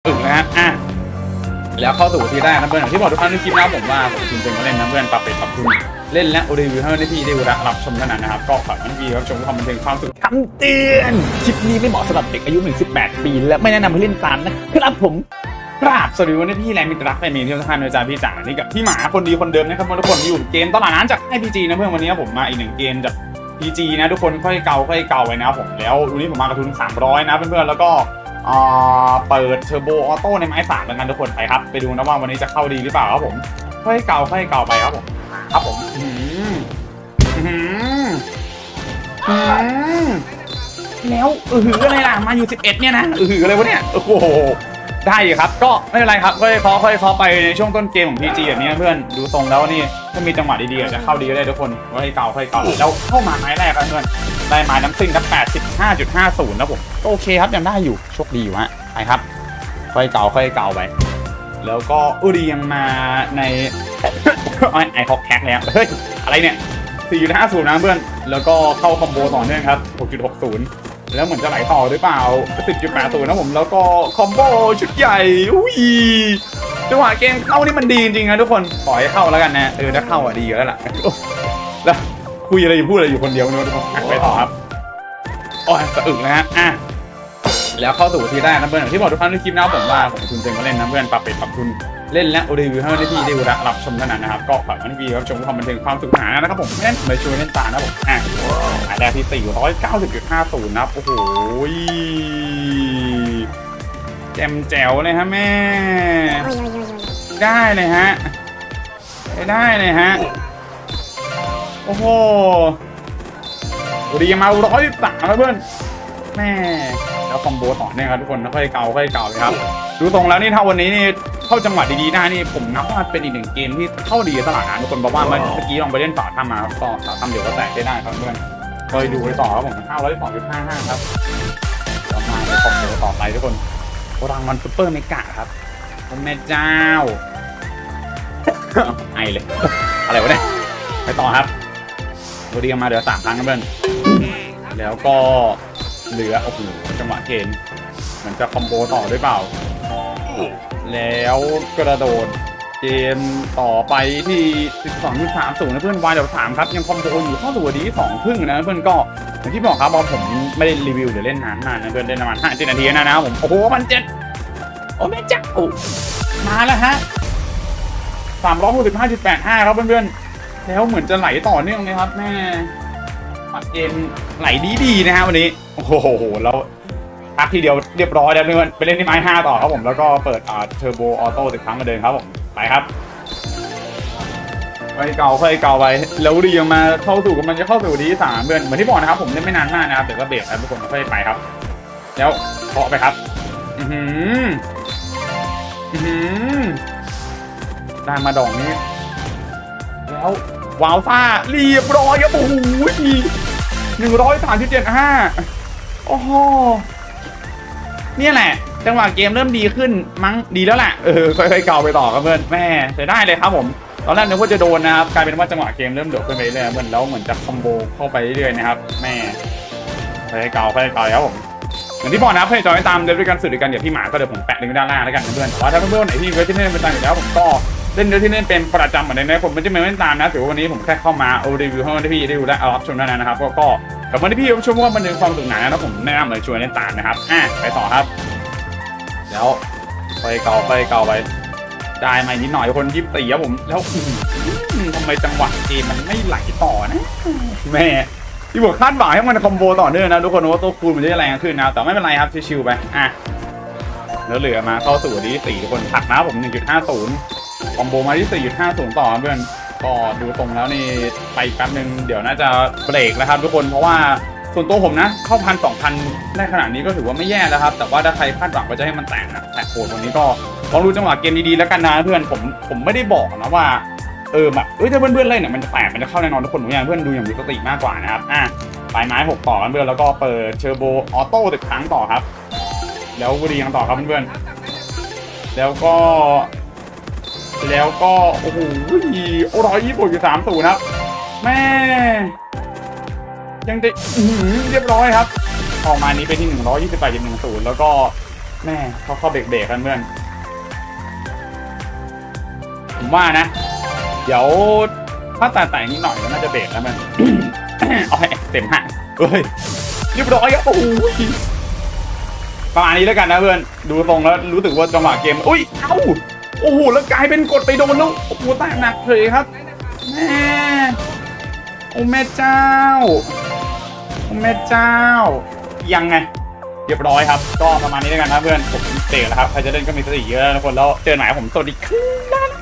อึ่งนะฮะแล้วเข้าสู่ที่แรกนะเพื่อนที่บอกทุกท่านในคลิปนะผมว่าผมจริงๆก็เล่นนะเพื่อนปรับเป็นปรับปรุงเล่นและรีวิวให้พี่ได้รับชมเท่านั้นนะครับก็ฝากพี่รับชมความบันเทิงความสุขคำเตือนคลิปนี้ไม่เหมาะสำหรับเด็กอายุ18 ปีและไม่แนะนำให้เล่นตามนะครับผมกราบสวัสดีวันนี้พี่แรงมิตรรักแฟนมีที่ทุกท่านอาจารย์พี่จ๋านี่กับพี่หมาคนดีคนเดิมนะครับทุกคนอยู่เกมตลาดน้ำจากให้พีจีนะเพื่อนวันนี้ผมมาอีก1เกมจากพีจีนะทุกคนค่อยเก่าไว้นะผมแล้ววันนี้ผมมากระทุน300นะเพื่อนๆแล้วก็เปิดเทอร์โบออโต้ในไม้3แล้วกันทุกคนไปครับไปดูนะว่าวันนี้จะเข้าดีหรือเปล่าครับผมค่อยเก่าไปครับผมแล้วอะไรล่ะมาอยู่11เนี่ยนะอะไรวะเนี่ยโอ้โหได้ครับก็ไม่เป็นไรครับค่อยไปในช่วงต้นเกมของพีจีแบบนี้เพื่อนดูทรงแล้วนี่ถ้ามีจังหวะดีๆจะเข้าดีก็ได้ทุกคนค่อยเก่าแล้วเข้ามาไม้แรกครับเพื่อนได้ไม้น้ำซิ่งครับ 85.50 นะผมโอเคครับยังได้อยู่โชคดีอยู่ฮะไปครับค่อยเก่าไปแล้วก็อุดียังมาในไอคอกแคกแล้วเฮ้ยอะไรเนี่ย 4.50 นะเพื่อนแล้วก็เข้าคอมโบต่อเนื่องครับ 6.60 แล้วเหมือนจะไหลต่อหรือเปล่า 10.80 นะผมแล้วก็คอมโบชุดใหญ่อุ้ยจังหวะเกมเข้านี่มันดีจริงๆนะทุกคนปล่อยให้เข้าแล้วกันนะถ้าเข้าดีแล้วล่ะแล้วคุยอะไรพูดอะไรอยู่คนเดียวนะทุกคนไปต่อครับโอ้ยสะอึกนะฮะแล้วเข้าสู่ที่แรกนะเพื่อนที่บอกทุกท่านในคลิปนะผมว่าผมจริงๆก็เล่นนะเพื่อนปรับเป็นปรับทุนเล่นและรีวิวให้พี่ได้รับชมเท่านั้นนะครับก็ฝากพี่รับชมความบันเทิงความสุขหานะครับผมเล่นเลยช่วยเล่นตานะผมอันแรกที่ 490.50 นะโอ้โหแจมแจ๋วเลยฮะแม่ได้เลยฮะโอ้โหดีมา113แล้วเพื่อนแม่แล้วคอมโบต่อเนี่ยครับทุกคนค่อยเก่าครับดูตรงแล้วนี่ถ้าวันนี้นี่เข้าจังหวะดีๆได้นี่ผมนับว่าเป็นอีก1เกมที่เข้าดีตลาดนะทุกคนบอกว่าเมื่อกี้ลองไปเล่นต่อทำมาครับต่อทำเดี๋ยวก็แตกได้ครับเพื่อนเคยดูไปต่อครับผม502.55ครับแล้วมาในคอมโบต่อไปทุกคนรางวัลซุปเปอร์เมกะครับแม่เจ้าไอเลยอะไรวะเนี่ยไปต่อครับวันนี้มาเดี๋ยว3 ครั้งนะเพื่อนแล้วก็เหลือโอ้โหจังหวะเกมเหมือนจะคอมโบต่อด้วยเปล่าแล้วกระโดดเกมต่อไปที่ 12.30 นะเพื่อนวายเดี๋ยว3ครับยังคอมโบอยู่เข้าสู่ดี2 ครึ่งนะเพื่อนก็อย่างที่บอกครับว่าผมไม่ได้รีวิวเดี๋ยวเล่นนานมากนะเพื่อนเล่นประมาณ5-7 นาทีนะครับผมโอ้โห1,700โอ้แม่เจ้ามาแล้วฮะ 365.85 ครับเพื่อนๆแล้วเหมือนจะไหลต่อเนื่องเลยครับแม่ปัดเกมไหลดีนะฮะวันนี้โอ้โหแล้วพักทีเดียวเรียบร้อยแล้วเพื่อนไปเล่นที่ไม้5ต่อครับผมแล้วก็เปิดเทอร์โบออโต้อีกครั้งมาเดินครับผมไปครับค่อยเก่าไปแล้วดียังมาเข้าสู่กำลังจะเข้าสู่ดี3เพื่อนเหมือนที่บอกนะครับผมเล่นไม่นานมากนะครับแต่ก็เบรกแล้วทุกคนค่อยไปครับแล้วเคาะไปครับได้มาดอกนี้แล้ววาวซ่าเรียบร้อยครับโอ้โห103.75โอ้โหเนี่ยแหละจังหวะเกมเริ่มดีขึ้นมั้งดีแล้วแหละค่อยๆเก่าไปต่อครับเพื่อนแม่ใช้ได้เลยครับผมตอนแรกนึกว่าจะโดนนะครับกลายเป็นว่าจังหวะเกมเริ่มโดดขึ้นไปเรื่อยๆแล้วเหมือนจะคอมโบเข้าไปเรื่อยๆนะครับแม่ค่อยๆเก่าครับผมอย่างที่บอกนะเพื่อนจอยตามเดินด้วยกันสื่อด้วยกันเดี๋ยวพี่หมาก็เดี๋ยวผมแปะลิงก์ด้านล่างแล้วกันเพื่อนแต่ว่าถ้าเพื่อนๆไหนที่เล่นที่เล่นเป็นตามอยู่แล้วผมก็เล่นที่เล่นเป็นประจำเหมือนเดิมนะผมไม่จะไม่เล่นตามนะถือว่าวันนี้ผมแค่เข้ามารีวิวให้พี่ได้ดูและรับชมเท่านั้นนะครับก็กับวันที่พี่รับชมว่ามันเป็นความสนุกหนานะผมแนะนำเลยชวนเล่นตามนะครับไปต่อครับแล้วไปเก่าไปได้มานิดหน่อยคน24ครับผมแล้วทำไมจังหวะเกมมันไม่ไหลต่อนะแม่ที่บอกคาดหวังให้มันคอมโบต่อเนื่องนะทุกคนว่าตัวคูณมันจะแรงขึ้นนะแต่ไม่เป็นไรครับชิวๆไปแล้วเหลือมาเข้าสู่ที่4ทุกคนถักนะผม 1.50 คอมโบมาที่ 4.50 ต่อเพื่อนก็ดูตรงแล้วนี่ไปแป๊บนึงเดี๋ยวน่าจะเบรกแล้วครับทุกคนเพราะว่าส่วนตัวผมนะเข้า1,000-2,000ได้ขนาดนี้ก็ถือว่าไม่แย่แล้วครับแต่ว่าถ้าใครคาดหวังว่าจะให้มันแตกนะแตกโคตรวันนี้ก็ลองดูจังหวะเกมดีๆแล้วกันนะเพื่อนผมไม่ได้บอกนะว่าแบบถ้าเพื่อนๆเล่นเนี่ยมันจะแตกมันจะเข้าแน่นอนทุกคนผมอยากเพื่อนดูอย่างมีสติมากกว่านะครับปลายไม้6ต่อกันเพื่อนแล้วก็เปิดเทอร์โบออโต้10 ครั้งต่อครับแล้วบุรียังต่อครับเพื่อนๆแล้วก็โอ้โห120.30ครับแม่ยังได้เรียบร้อยครับออกมานี้ไปที่ 128.10แล้วก็แม่เข้าเบรกกันเพื่อนผมว่านะเดี๋ยวถ้าแต่นิดหน่อยก็น่าจะเบรกแล้วมัน เอาให้เต็มหักเฮ้ยเรียบร้อยครับโอ้โหประมาณนี้แล้วกันนะเพื่อนดูตรงแล้วรู้สึกว่าจังหวะเกมอุ้ยเอ้าโอ้โหแล้วกลายเป็นกดไปโดนแล้วโอ้โหแตกหนักเลยครับแม่โอ้แม่เจ้าโอ้แม่เจ้ายังไงเรียบร้อยครับก็ประมาณนี้แล้วกันนะเพื่อนผมเตะแล้วครับใครจะเล่นก็มีสติเยอะนะทุกคนแล้วเจอไหนผมสวัสดีครับ